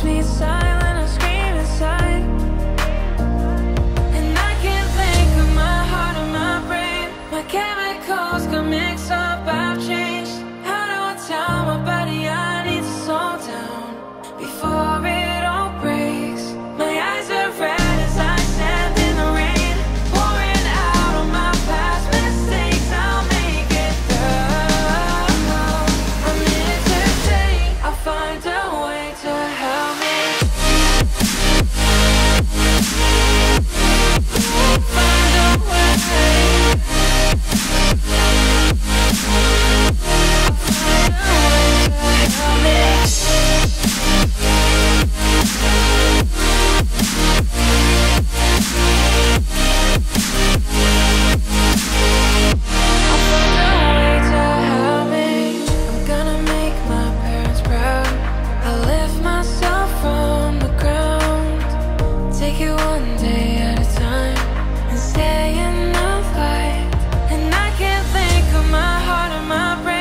makes me silent, I scream inside. And I can't think of my heart or my brain. My chemicals got mixed up, I've changed. How do I tell my body I need to slow down before it all breaks? My eyes are red as I stand in the rain, pouring out on my past mistakes. I'll make it through. I'm here to stay, I'll find a way to help me. Find a way.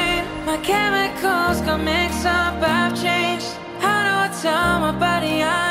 Chemicals got mixed up, I've changed. How do I tell my body I